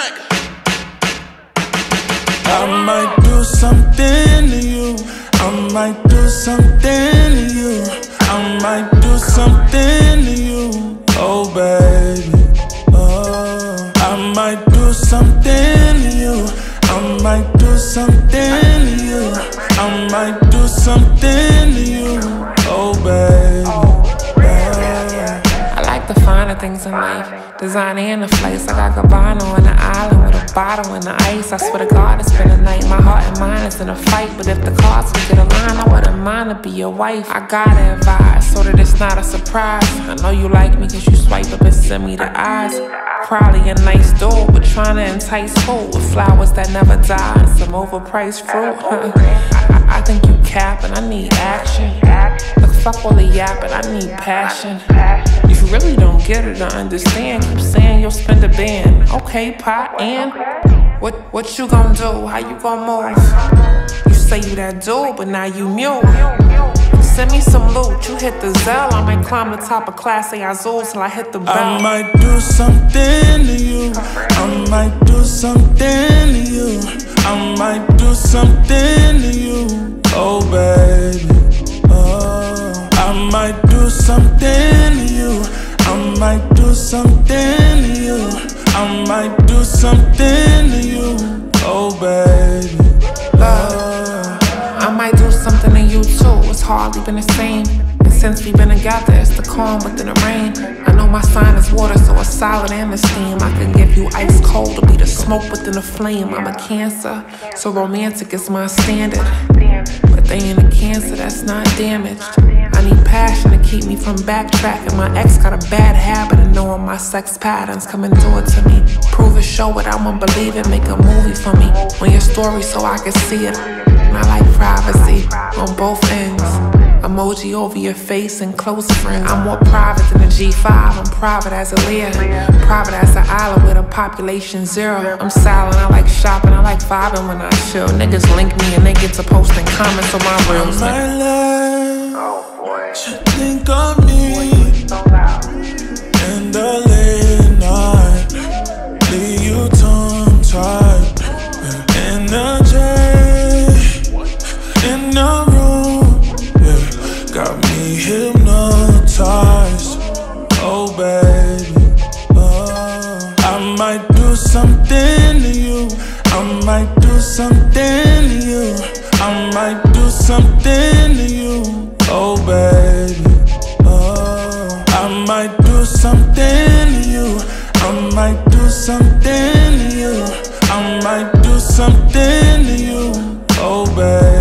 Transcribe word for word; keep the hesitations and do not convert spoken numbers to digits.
back. I might do something to you. I might do something to you. I might do something to you. Oh baby, oh. I might do something to you. I might do something to you. I might do something to you. Oh baby, oh. I like the finer things in life, designer and the flights. I got Gabbana on the island with a bottle and the ice. I swear to God, it's been a night. My heart and mind is in a fight, but if the cards could get aligned, I wouldn't mind to be your wife. I gotta advise so that it's not a surprise. I know you like me cause you swipe up and send me the eyes. Probably a nice dude, but trying to entice who with flowers that never die and some overpriced fruit. I, I think you capping, I need action. Look, fuck all the yapping, I need passion. If you really don't get it or understand, keep saying you'll spend a band. Okay, pot, and what what you gon' do? How you gon' move? You say you that dude, but now you mute. Send me some loot, you hit the Zell. I might climb the top of Class A Azul till I hit the bell. I might do something to you. I might do something to you. I might do something to you. Oh baby, oh. I might do something to you. I might do something to you. I might do something to you. Oh baby, love. I might do something to you too. It's hardly been the same. And since we've been together, it's the calm within the rain. I know my sign is water, so it's solid and the steam. I can give you ice cold to be the smoke within the flame. I'm a Cancer, so romantic is my standard. But they ain't a Cancer that's not damaged. I need passion to keep me from backtracking. My ex got a bad habit of knowing my sex patterns. Come and do it to me. Prove it, show it, I won't believe it. Make a movie for me on your story so I can see it. And I like privacy on both ends. Emoji over your face and close friends. I'm more private than a G five. I'm private as a Lear. Private as an island with a population zero. I'm silent, I like shopping, I like vibing when I chill. Niggas link me and they get to posting comments on my reels. My love, should think of me in the late night. Leave you tongue-tied. Energy in the room, yeah. Got me hypnotized. Oh baby, oh. I might do something to you. I might do something to you. I might do something to you. Oh baby, oh. I might do something to you. I might do something to you. I might do something to you. Oh baby.